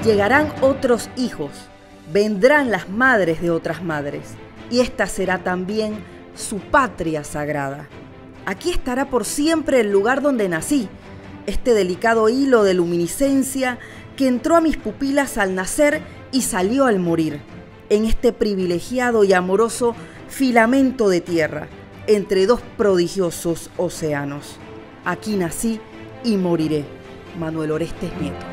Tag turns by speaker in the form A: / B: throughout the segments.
A: Llegarán otros hijos, vendrán las madres de otras madres, y esta será también su patria sagrada. Aquí estará por siempre el lugar donde nací, este delicado hilo de luminiscencia que entró a mis pupilas al nacer y salió al morir, en este privilegiado y amoroso filamento de tierra, entre dos prodigiosos océanos. Aquí nací y moriré. Manuel Orestes Nieto.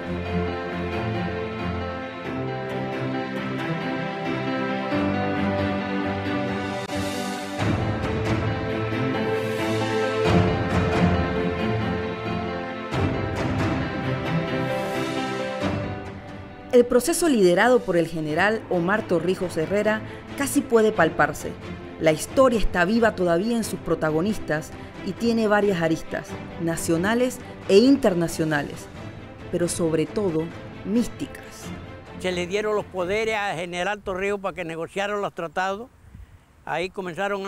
A: El proceso liderado por el general Omar Torrijos Herrera casi puede palparse. La historia está viva todavía en sus protagonistas y tiene varias aristas, nacionales e internacionales, pero sobre todo místicas.
B: Se le dieron los poderes al general Torrijos para que negociaran los tratados. Ahí comenzaron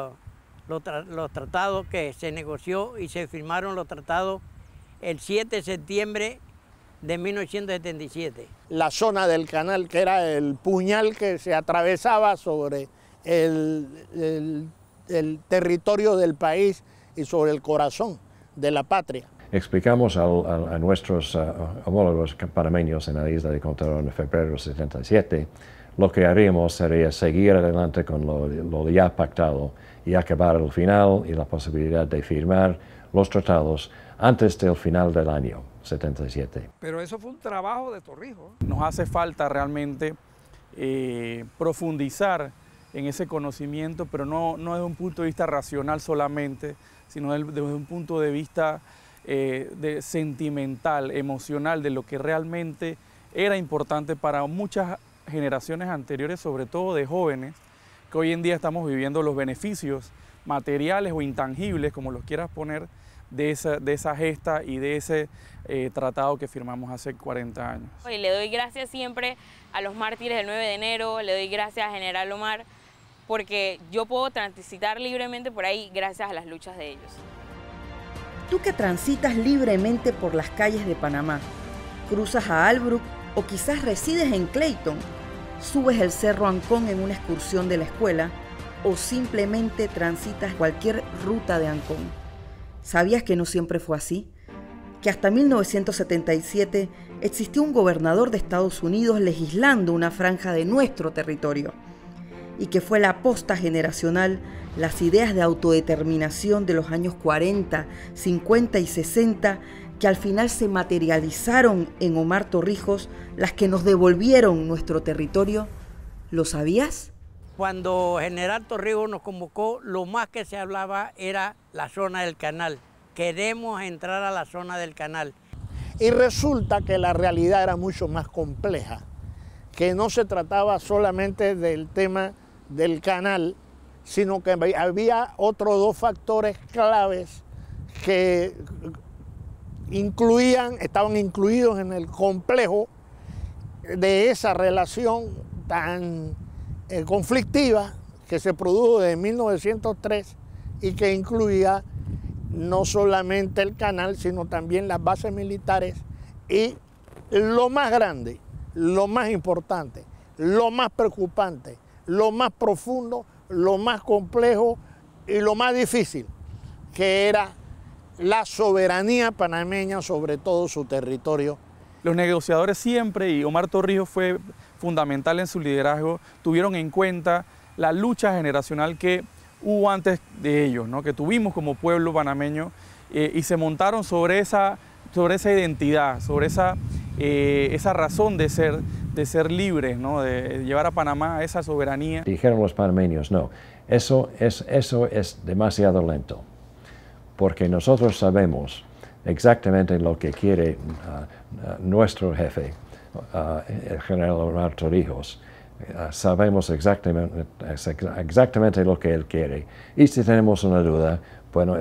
B: los tratados que se negoció y se firmaron los tratados el 7 de septiembre de 1977.
C: La zona del canal, que era el puñal que se atravesaba sobre el territorio del país y sobre el corazón de la patria.
D: Explicamos a nuestros homólogos panameños en la isla de Contarón en febrero de 77, lo que haríamos sería seguir adelante con lo ya pactado y acabar el final y la posibilidad de firmar los tratados antes del final del año 77.
E: Pero eso fue un trabajo de Torrijos. Nos hace falta realmente profundizar en ese conocimiento, pero no desde un punto de vista racional solamente, sino desde un punto de vista sentimental, emocional, de lo que realmente era importante para muchas generaciones anteriores, sobre todo de jóvenes, que hoy en día estamos viviendo los beneficios materiales o intangibles, como los quieras poner, de esa gesta y de ese tratado que firmamos hace 40 años.
F: Y le doy gracias siempre a los mártires del 9 de enero, le doy gracias al general Omar, porque yo puedo transitar libremente por ahí gracias a las luchas de ellos.
A: Tú que transitas libremente por las calles de Panamá, cruzas a Albrook o quizás resides en Clayton, subes el Cerro Ancón en una excursión de la escuela o simplemente transitas cualquier ruta de Ancón. ¿Sabías que no siempre fue así? Que hasta 1977 existió un gobernador de Estados Unidos legislando una franja de nuestro territorio y que fue la aposta generacional, las ideas de autodeterminación de los años 40, 50 y 60 que al final se materializaron en Omar Torrijos, las que nos devolvieron nuestro territorio. ¿Lo sabías?
B: Cuando general Torrijos nos convocó, lo más que se hablaba era la zona del canal. Queremos entrar a la zona del canal.
C: Y resulta que la realidad era mucho más compleja, que no se trataba solamente del tema del canal, sino que había otros dos factores claves que estaban incluidos en el complejo de esa relación tan conflictiva que se produjo desde 1903 y que incluía no solamente el canal, sino también las bases militares y lo más grande, lo más importante, lo más preocupante, lo más profundo, lo más complejo y lo más difícil, que era la soberanía panameña sobre todo su territorio.
E: Los negociadores siempre, y Omar Torrijos fue fundamental en su liderazgo, tuvieron en cuenta la lucha generacional que hubo antes de ellos, ¿no? Que tuvimos como pueblo panameño y se montaron sobre esa identidad, sobre esa razón de ser libres, ¿no? De llevar a Panamá a esa soberanía.
D: Dijeron los panameños, no, eso es demasiado lento, porque nosotros sabemos exactamente lo que quiere nuestro jefe, el general Omar Torrijos. Sabemos exactamente lo que él quiere. Y si tenemos una duda, bueno,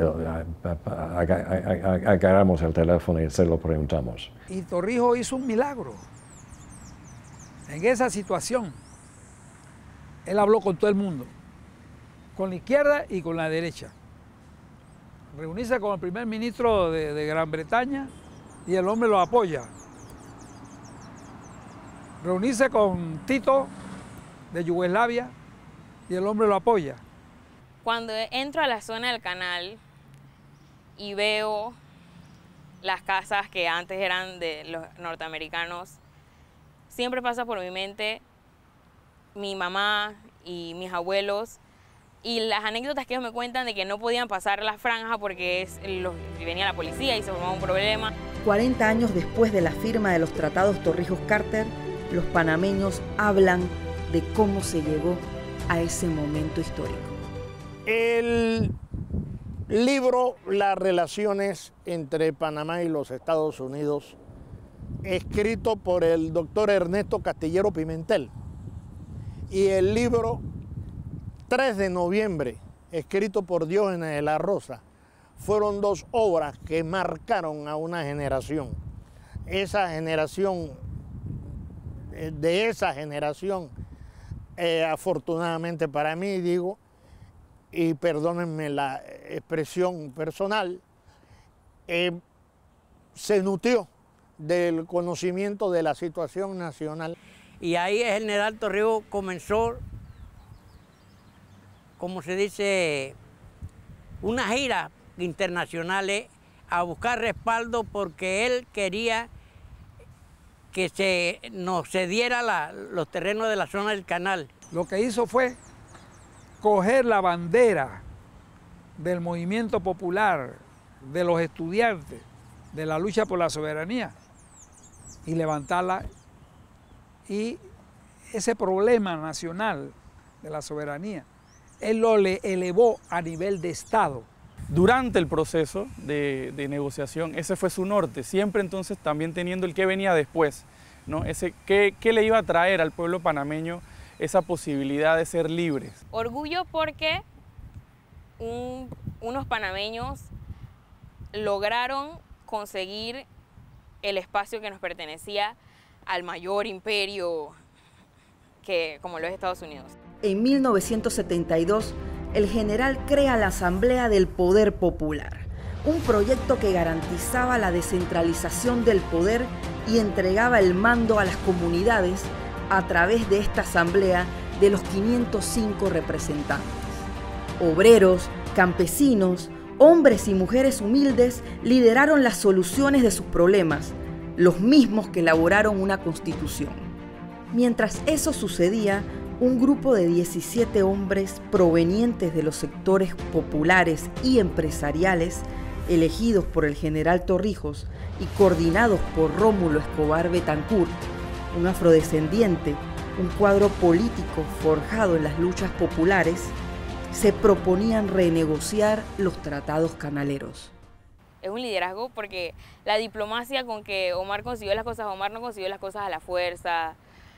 D: agarramos el teléfono y se lo preguntamos.
G: Y Torrijos hizo un milagro. En esa situación, él habló con todo el mundo, con la izquierda y con la derecha. Reunirse con el primer ministro de Gran Bretaña y el hombre lo apoya. reunirse con Tito de Yugoslavia y el hombre lo apoya.
F: Cuando entro a la zona del canal y veo las casas que antes eran de los norteamericanos, siempre pasa por mi mente mi mamá y mis abuelos y las anécdotas que ellos me cuentan de que no podían pasar la franja porque venía la policía y se formaba un problema.
A: 40 años después de la firma de los tratados Torrijos-Carter, los panameños hablan de cómo se llegó a ese momento histórico.
C: El libro Las relaciones entre Panamá y los Estados Unidos, escrito por el doctor Ernesto Castillero Pimentel, y el libro 3 de noviembre, escrito por Diógenes de la Rosa, fueron dos obras que marcaron a una generación. Esa generación, afortunadamente para mí, digo, y perdónenme la expresión personal, se nutrió del conocimiento de la situación nacional.
B: Y ahí el general Torrijos comenzó, como se dice, una gira internacional a buscar respaldo porque él quería que nos cediera los terrenos de la zona del canal.
G: Lo que hizo fue coger la bandera del movimiento popular, de los estudiantes, de la lucha por la soberanía y levantarla. Y ese problema nacional de la soberanía, él lo elevó a nivel de Estado.
E: Durante el proceso de negociación, ese fue su norte, siempre entonces también teniendo el qué venía después, ¿no? ¿Qué le iba a traer al pueblo panameño esa posibilidad de ser libres?
F: Orgullo porque unos panameños lograron conseguir el espacio que nos pertenecía al mayor imperio como lo es Estados Unidos.
A: En 1972, el general crea la Asamblea del Poder Popular, un proyecto que garantizaba la descentralización del poder y entregaba el mando a las comunidades a través de esta asamblea de los 505 representantes. Obreros, campesinos, hombres y mujeres humildes lideraron las soluciones de sus problemas, los mismos que elaboraron una constitución. Mientras eso sucedía, un grupo de 17 hombres provenientes de los sectores populares y empresariales, elegidos por el general Torrijos y coordinados por Rómulo Escobar Betancourt, un afrodescendiente, un cuadro político forjado en las luchas populares, se proponían renegociar los tratados canaleros.
F: Es un liderazgo porque la diplomacia con que Omar consiguió las cosas, Omar no consiguió las cosas a la fuerza,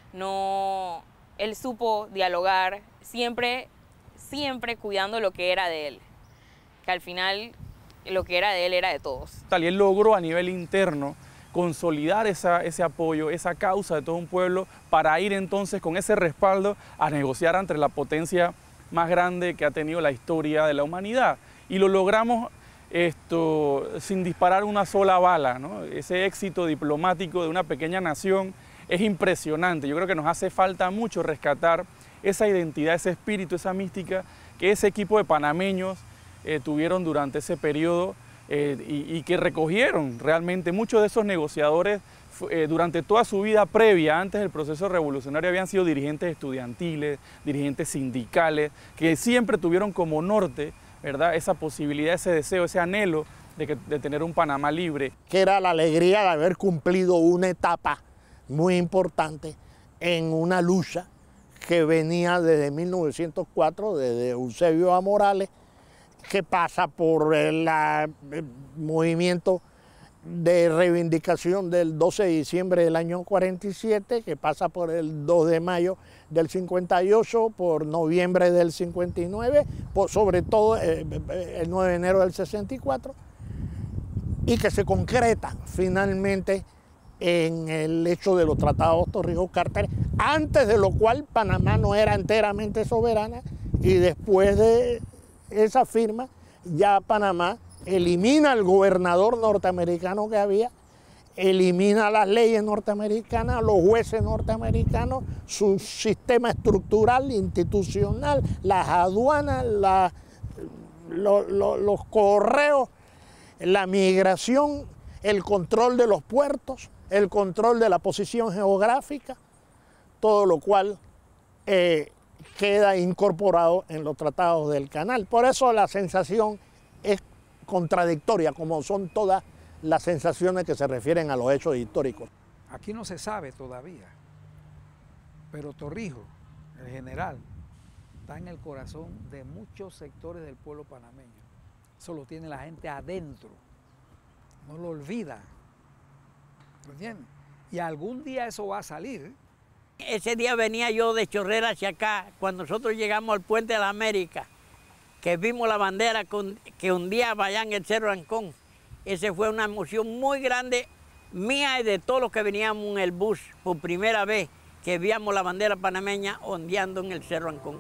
F: él supo dialogar, siempre cuidando lo que era de él, que al final lo que era de él era de todos.
E: Y él logró a nivel interno consolidar ese apoyo, esa causa de todo un pueblo para ir entonces con ese respaldo a negociar entre la potencia más grande que ha tenido la historia de la humanidad. Y lo logramos sin disparar una sola bala, ¿no? Ese éxito diplomático de una pequeña nación es impresionante. Yo creo que nos hace falta mucho rescatar esa identidad, ese espíritu, esa mística que ese equipo de panameños tuvieron durante ese periodo y que recogieron realmente. Muchos de esos negociadores durante toda su vida previa, antes del proceso revolucionario, habían sido dirigentes estudiantiles, dirigentes sindicales, que siempre tuvieron como norte, ¿verdad?, esa posibilidad, ese deseo, ese anhelo de tener un Panamá libre.
C: Que era la alegría de haber cumplido una etapa muy importante en una lucha que venía desde 1904, desde Eusebio A. Morales, que pasa por el movimiento de reivindicación del 12 de diciembre del año 47, que pasa por el 2 de mayo del 58, por noviembre del 59, sobre todo el 9 de enero del 64, y que se concreta finalmente en el hecho de los tratados Torrijos-Carter, antes de lo cual Panamá no era enteramente soberana, y después de esa firma ya Panamá elimina al gobernador norteamericano que había elimina las leyes norteamericanas, los jueces norteamericanos, su sistema estructural, institucional, las aduanas, los correos, la migración, el control de los puertos, el control de la posición geográfica, todo lo cual queda incorporado en los tratados del canal. Por eso la sensación es contradictoria, como son todas las sensaciones que se refieren a los hechos históricos.
G: Aquí no se sabe todavía, pero Torrijos, el general, está en el corazón de muchos sectores del pueblo panameño. Eso lo tiene la gente adentro, no lo olvida, ¿me entiendes? Y algún día eso va a salir.
B: Ese día venía yo de Chorrera hacia acá, cuando nosotros llegamos al Puente de la América, que vimos la bandera que hundía allá en el Cerro Ancón. Esa fue una emoción muy grande mía y de todos los que veníamos en el bus por primera vez, que víamos la bandera panameña ondeando en el Cerro Ancón.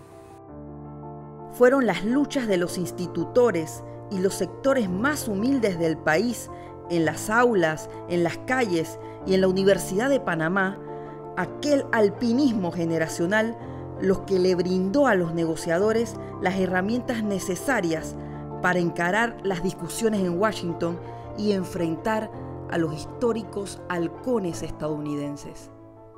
A: Fueron las luchas de los institutores y los sectores más humildes del país, en las aulas, en las calles y en la Universidad de Panamá, aquel alpinismo generacional, los que le brindó a los negociadores las herramientas necesarias para encarar las discusiones en Washington y enfrentar a los históricos halcones estadounidenses.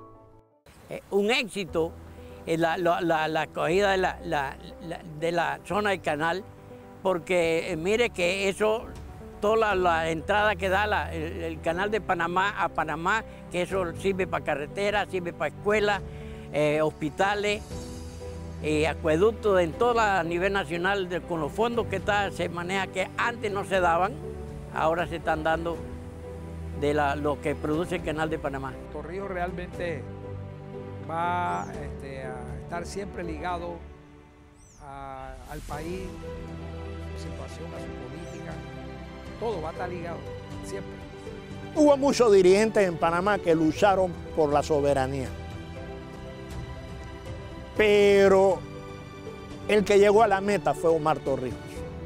B: Un éxito es la acogida de la zona del canal, porque mire que eso, toda la entrada que da el canal de Panamá a Panamá, que eso sirve para carreteras, sirve para escuelas, hospitales, acueductos en todo a nivel nacional, con los fondos que se maneja, que antes no se daban, ahora se están dando de lo que produce el canal de Panamá.
G: Torrijos realmente va a estar siempre ligado al país, a su situación, a su política, todo va a estar ligado, siempre.
C: Hubo muchos dirigentes en Panamá que lucharon por la soberanía, pero el que llegó a la meta fue Omar Torrijos.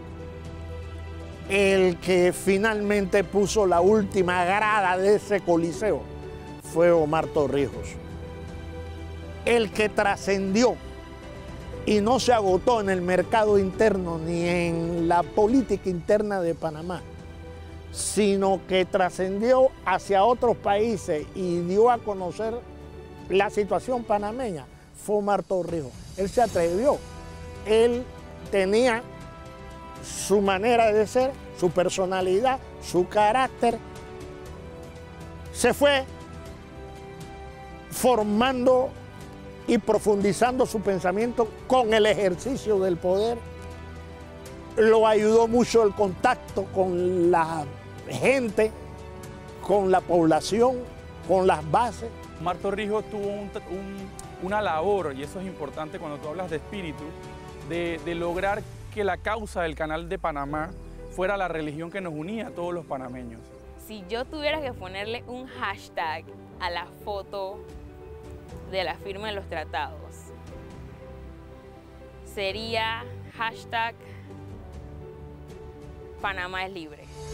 C: El que finalmente puso la última grada de ese coliseo fue Omar Torrijos. El que trascendió y no se agotó en el mercado interno ni en la política interna de Panamá, sino que trascendió hacia otros países y dio a conocer la situación panameña, fue Omar Torrijos. Él se atrevió, él tenía su manera de ser, su personalidad, su carácter. Se fue formando y profundizando su pensamiento con el ejercicio del poder. Lo ayudó mucho el contacto con la gente, con la población, con las bases.
E: Omar Torrijos tuvo una labor, y eso es importante cuando tú hablas de espíritu, de lograr que la causa del canal de Panamá fuera la religión que nos unía a todos los panameños.
F: Si yo tuviera que ponerle un hashtag a la foto de la firma de los tratados, sería hashtag Panamá es libre.